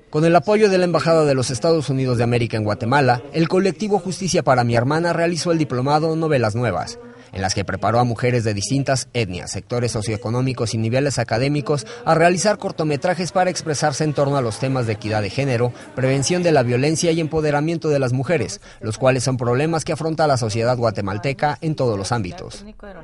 Con el apoyo de la Embajada de los Estados Unidos de América en Guatemala, el colectivo Justicia para mi Hermana realizó el diplomado Novelas Nuevas, en las que preparó a mujeres de distintas etnias, sectores socioeconómicos y niveles académicos a realizar cortometrajes para expresarse en torno a los temas de equidad de género, prevención de la violencia y empoderamiento de las mujeres, los cuales son problemas que afronta la sociedad guatemalteca en todos los ámbitos.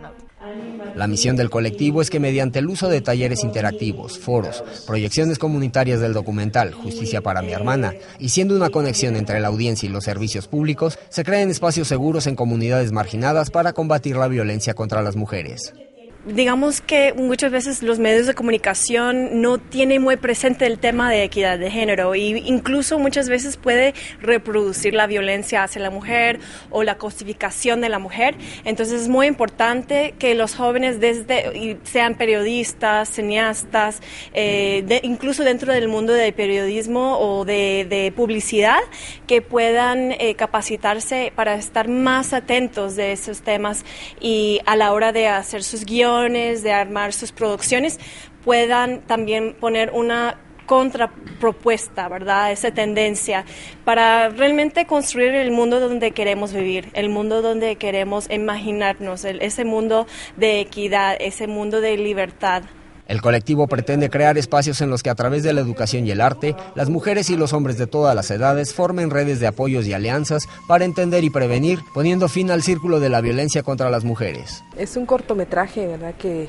La misión del colectivo es que mediante el uso de talleres interactivos, foros, proyecciones comunitarias del documental Justicia para mi Hermana y siendo una conexión entre la audiencia y los servicios públicos, se creen espacios seguros en comunidades marginadas para combatir la violencia contra las mujeres. Digamos que muchas veces los medios de comunicación no tienen muy presente el tema de equidad de género e incluso muchas veces puede reproducir la violencia hacia la mujer o la cosificación de la mujer. Entonces es muy importante que los jóvenes sean periodistas, cineastas, incluso dentro del mundo del periodismo o de publicidad, que puedan capacitarse para estar más atentos de esos temas y a la hora de hacer sus guiones, de armar sus producciones, puedan también poner una contrapropuesta, ¿verdad? Esa tendencia para realmente construir el mundo donde queremos vivir, el mundo donde queremos imaginarnos, ese mundo de equidad, ese mundo de libertad. El colectivo pretende crear espacios en los que a través de la educación y el arte, las mujeres y los hombres de todas las edades formen redes de apoyos y alianzas para entender y prevenir, poniendo fin al círculo de la violencia contra las mujeres. Es un cortometraje, ¿verdad?, que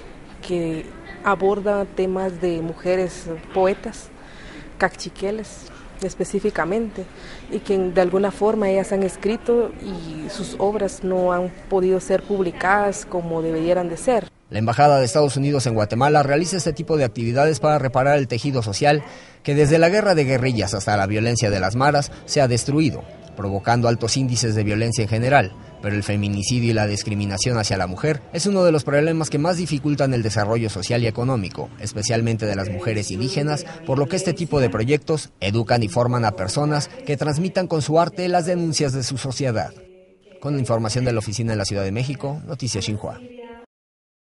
aborda temas de mujeres poetas, cachiqueles específicamente, y que de alguna forma ellas han escrito y sus obras no han podido ser publicadas como deberían de ser. La Embajada de Estados Unidos en Guatemala realiza este tipo de actividades para reparar el tejido social que desde la guerra de guerrillas hasta la violencia de las maras se ha destruido, provocando altos índices de violencia en general, pero el feminicidio y la discriminación hacia la mujer es uno de los problemas que más dificultan el desarrollo social y económico, especialmente de las mujeres indígenas, por lo que este tipo de proyectos educan y forman a personas que transmitan con su arte las denuncias de su sociedad. Con la información de la oficina en la Ciudad de México, Noticias Xinhua.